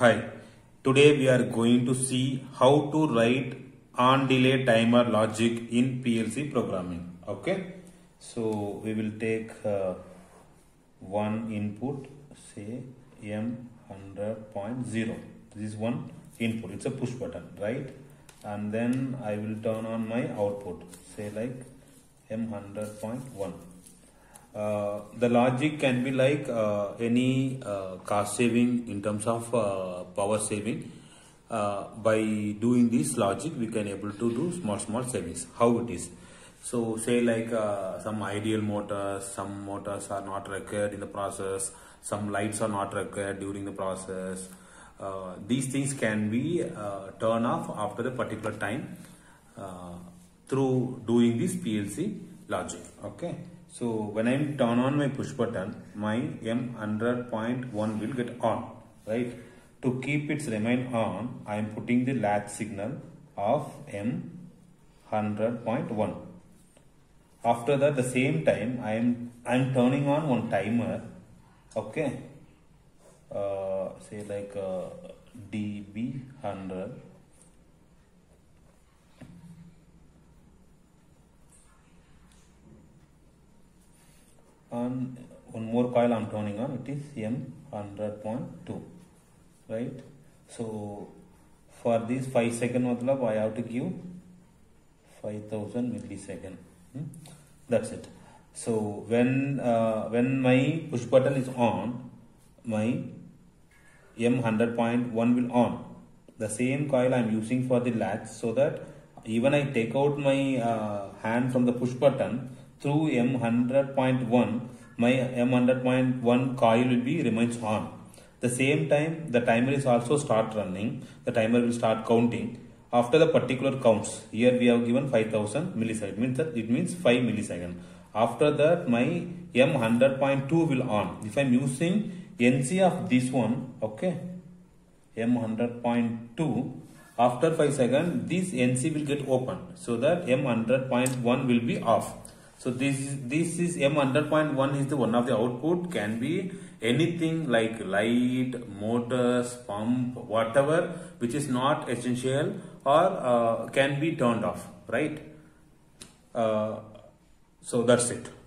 Hi, today we are going to see how to write on delay timer logic in PLC programming. Okay, so we will take one input, say M100.0. This is one input, it's a push button, right? And then I will turn on my output, say like M100.1. The logic can be like any cost saving in terms of power saving. By doing this logic, we can able to do small savings. How it is? So say like some ideal motors, some motors are not required in the process, some lights are not required during the process. These things can be turned off after the particular time through doing this PLC logic. Okay. So when I turn on my push button, my M100.1 will get on, right? To keep it remain on, I am putting the latch signal of M100.1. After that, the same time I am turning on one timer, okay? Say like DB100. And one more coil I'm turning on, it is M100.2, right? So for this 5 second matlab I have to give 5000 millisecond. That's it. So when my push button is on, my M100.1 will on. The same coil I'm using for the latch, so that even I take out my hand from the push button, through M100.1, my M100.1 coil will be remains on. The same time, the timer is also start running. The timer will start counting. After the particular counts, here we have given 5000 milliseconds. Means that it means 5 milliseconds. After that, my M100.2 will on. If I'm using NC of this one, okay, M100.2. After 5 seconds, this NC will get open, so that M100.1 will be off. So this is M100.1 is the one of the output, can be anything like light, motors, pump, whatever which is not essential or can be turned off, right? So that's it.